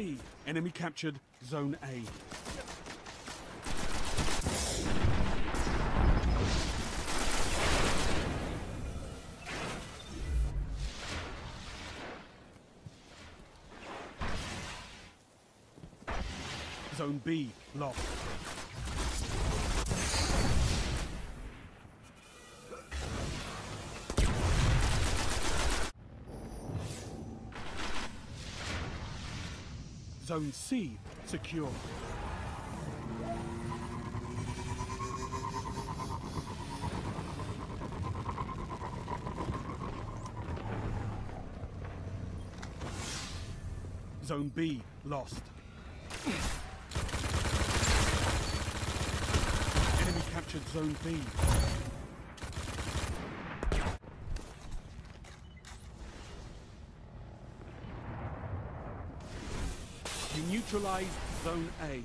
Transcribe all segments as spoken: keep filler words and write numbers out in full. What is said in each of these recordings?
B. Enemy captured Zone A. Zone B lost. Zone C secure. Zone B lost. Enemy captured Zone B. You neutralized Zone A.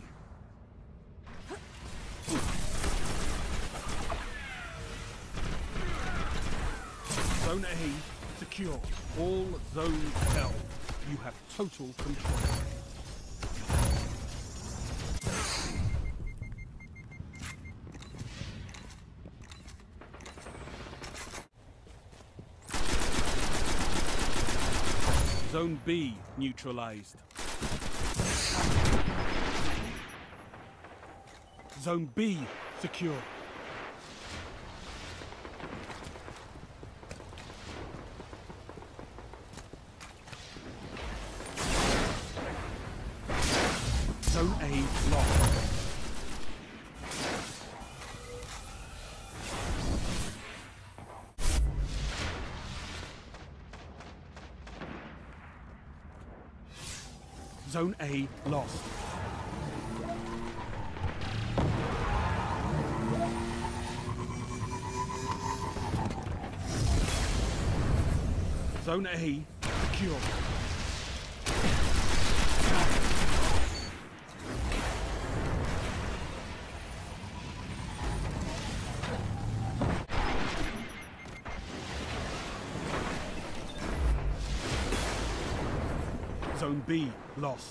Zone A secure. All zones held. You have total control. Zone B neutralized. Zone B secure. Zone A lost. Zone A lost. Zone A secure. Zone B lost.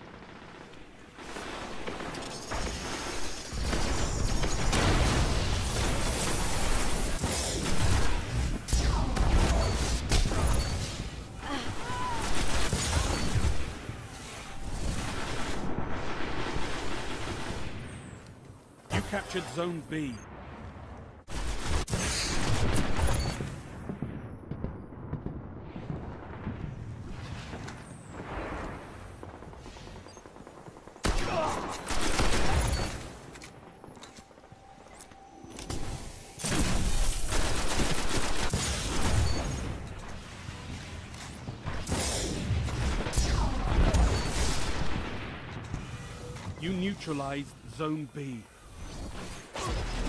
You captured Zone B. You neutralized Zone B.